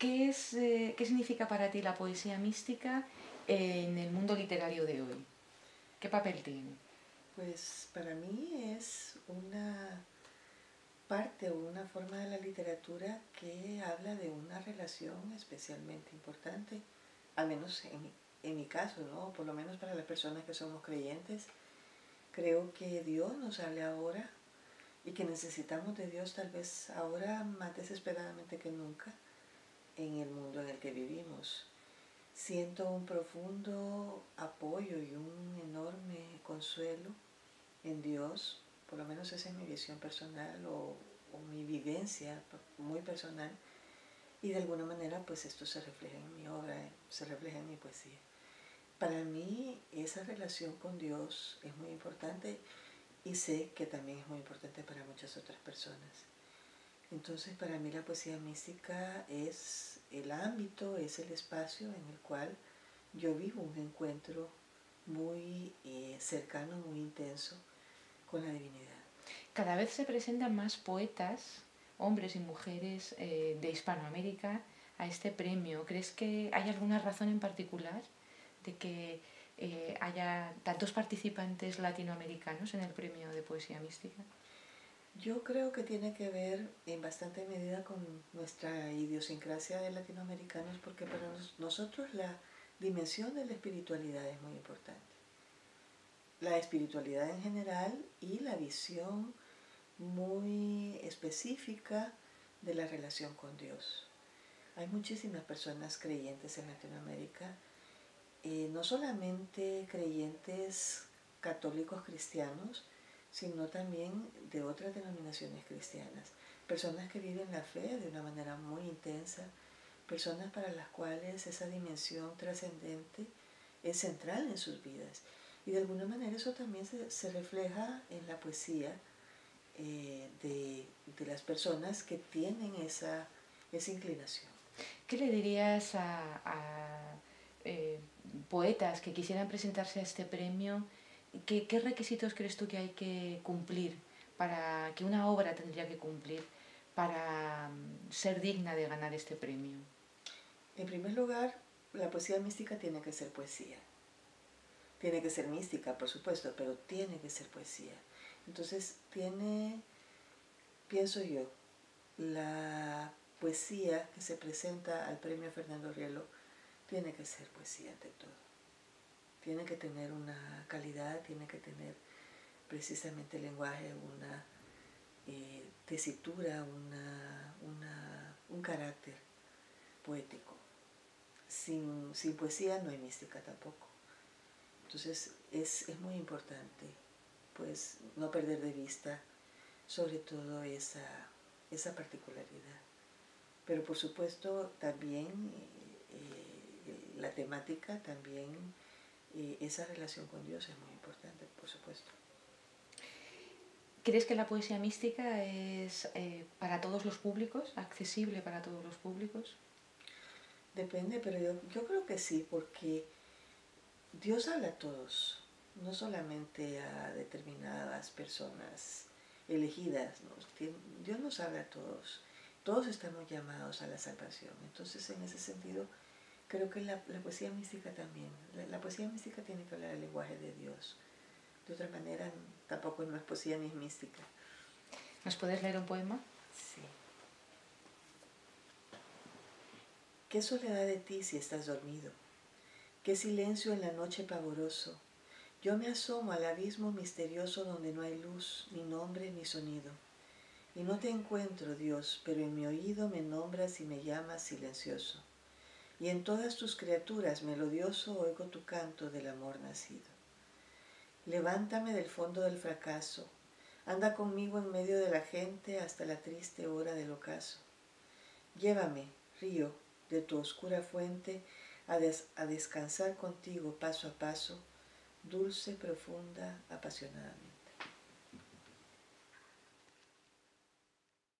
¿Qué significa para ti la poesía mística en el mundo literario de hoy? ¿Qué papel tiene? Pues para mí es una parte o una forma de la literatura que habla de una relación especialmente importante, al menos en mi caso, ¿no? Por lo menos para las personas que somos creyentes. Creo que Dios nos habla ahora y que necesitamos de Dios tal vez ahora más desesperadamente que nunca en el mundo en el que vivimos. Siento un profundo apoyo y un enorme consuelo en Dios, por lo menos esa es mi visión personal o mi vivencia muy personal, y de alguna manera pues esto se refleja en mi obra, se refleja en mi poesía. Para mí esa relación con Dios es muy importante y sé que también es muy importante para muchas otras personas. Entonces para mí la poesía mística es el ámbito, es el espacio en el cual yo vivo un encuentro muy cercano, muy intenso con la divinidad. Cada vez se presentan más poetas, hombres y mujeres de Hispanoamérica, a este premio. ¿Crees que hay alguna razón en particular de que haya tantos participantes latinoamericanos en el premio de poesía mística? Yo creo que tiene que ver en bastante medida con nuestra idiosincrasia de latinoamericanos, porque para nosotros la dimensión de la espiritualidad es muy importante. La espiritualidad en general y la visión muy específica de la relación con Dios. Hay muchísimas personas creyentes en Latinoamérica, no solamente creyentes católicos cristianos, sino también de otras denominaciones cristianas. Personas que viven la fe de una manera muy intensa, personas para las cuales esa dimensión trascendente es central en sus vidas. Y de alguna manera eso también se refleja en la poesía de las personas que tienen esa inclinación. ¿Qué le dirías a poetas que quisieran presentarse a este premio? ¿Qué requisitos crees tú que hay que cumplir, para que una obra tendría que cumplir para ser digna de ganar este premio? En primer lugar, la poesía mística tiene que ser poesía. Tiene que ser mística, por supuesto, pero tiene que ser poesía. Entonces pienso yo, la poesía que se presenta al premio Fernando Rielo tiene que ser poesía ante todo. Tiene que tener una calidad, tiene que tener precisamente el lenguaje, una tesitura, un carácter poético. Sin poesía no hay mística tampoco. Entonces es muy importante pues no perder de vista sobre todo esa particularidad. Pero por supuesto también la temática, también esa relación con Dios es muy importante, por supuesto. ¿Crees que la poesía mística es para todos los públicos, accesible para todos los públicos? Depende, pero yo creo que sí, porque Dios habla a todos, no solamente a determinadas personas elegidas, ¿no? Dios nos habla a todos. Todos estamos llamados a la salvación. Entonces, en ese sentido, creo que la poesía mística también. La poesía mística tiene que hablar el lenguaje de Dios. De otra manera, tampoco no es poesía ni es mística. ¿Nos puedes leer un poema? Sí. ¿Qué soledad de ti si estás dormido? ¿Qué silencio en la noche pavoroso? Yo me asomo al abismo misterioso donde no hay luz, ni nombre, ni sonido. Y no te encuentro, Dios, pero en mi oído me nombras y me llamas silencioso. Y en todas tus criaturas melodioso oigo tu canto del amor nacido. Levántame del fondo del fracaso, anda conmigo en medio de la gente hasta la triste hora del ocaso. Llévame, río, de tu oscura fuente, a descansar contigo paso a paso, dulce, profunda, apasionadamente.